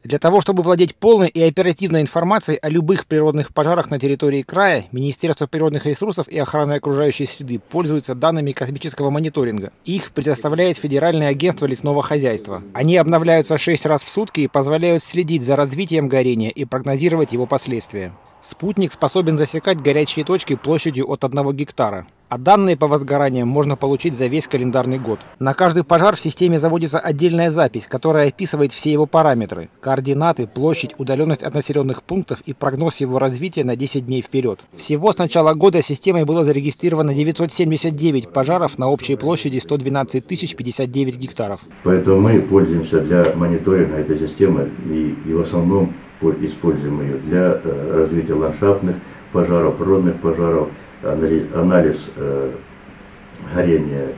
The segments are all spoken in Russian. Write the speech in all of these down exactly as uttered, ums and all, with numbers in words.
Для того, чтобы владеть полной и оперативной информацией о любых природных пожарах на территории края, Министерство природных ресурсов и охраны окружающей среды пользуется данными космического мониторинга. Их предоставляет Федеральное агентство лесного хозяйства. Они обновляются шесть раз в сутки и позволяют следить за развитием горения и прогнозировать его последствия. Спутник способен засекать горячие точки площадью от одного гектара. А данные по возгораниям можно получить за весь календарный год. На каждый пожар в системе заводится отдельная запись, которая описывает все его параметры: координаты, площадь, удаленность от населенных пунктов и прогноз его развития на десять дней вперед. Всего с начала года системой было зарегистрировано девятьсот семьдесят девять пожаров на общей площади сто двенадцать тысяч пятьдесят девять гектаров. Поэтому мы пользуемся для мониторинга этой системы и, и в основном используем ее для э, развития ландшафтных пожаров, природных пожаров, анализ, анализ э, горения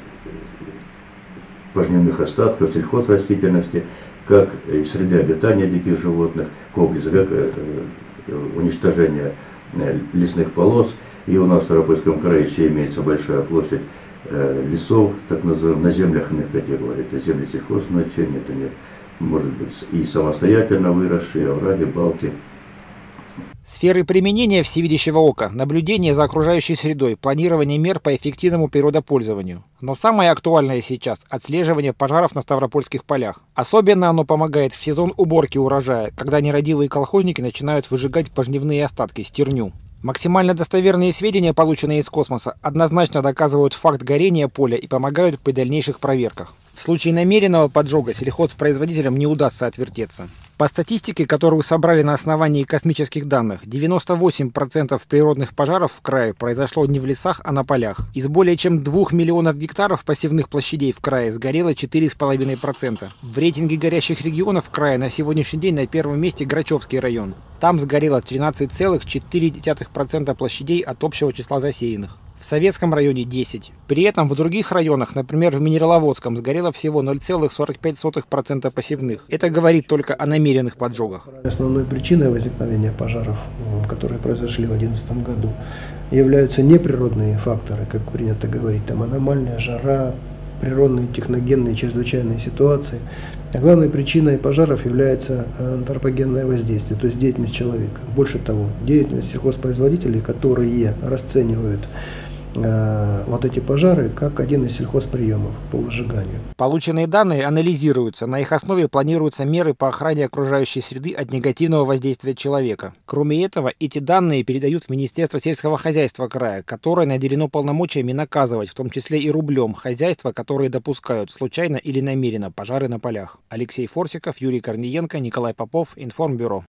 пожнивных остатков, сельхозрастительности, как и среды обитания диких животных, комплекс как э, уничтожения э, лесных полос. И у нас в Ставропольском крае еще имеется большая площадь э, лесов, так называемых наземных категорий. Это земли сельхоззначения, это не может быть и самостоятельно выросшие овраги, балки. Сферы применения всевидящего ока: наблюдение за окружающей средой, планирование мер по эффективному природопользованию. Но самое актуальное сейчас – отслеживание пожаров на ставропольских полях. Особенно оно помогает в сезон уборки урожая, когда нерадивые колхозники начинают выжигать пожнивные остатки, стерню. Максимально достоверные сведения, полученные из космоса, однозначно доказывают факт горения поля и помогают при дальнейших проверках. В случае намеренного поджога сельхозпроизводителям не удастся отвертеться. По статистике, которую собрали на основании космических данных, девяносто восемь процентов природных пожаров в крае произошло не в лесах, а на полях. Из более чем двух миллионов гектаров посевных площадей в крае сгорело четыре и пять десятых процента. В рейтинге горящих регионов края на сегодняшний день на первом месте Грачевский район. Там сгорело тринадцать целых четыре десятых процента площадей от общего числа засеянных. В Советском районе десять. При этом в других районах, например, в Минераловодском, сгорело всего ноль целых сорок пять сотых процента посевных. Это говорит только о намеренных поджогах. Основной причиной возникновения пожаров, которые произошли в две тысячи одиннадцатом году, являются неприродные факторы, как принято говорить, там аномальная жара, природные, техногенные, чрезвычайные ситуации. А главной причиной пожаров является антропогенное воздействие, то есть деятельность человека. Больше того, деятельность сельхозпроизводителей, которые расценивают э, вот эти пожары как один из сельхозприемов по выжиганию. Полученные данные анализируются, на их основе планируются меры по охране окружающей среды от негативного воздействия человека. Кроме этого, эти данные передают в Министерство сельского хозяйства края, которое наделено полномочиями наказывать, в том числе и рублем, хозяйства, которые допускают случайно или намеренно пожары на полях. Алексей Форсиков, Юрий Корниенко, Николай Попов, Информбюро.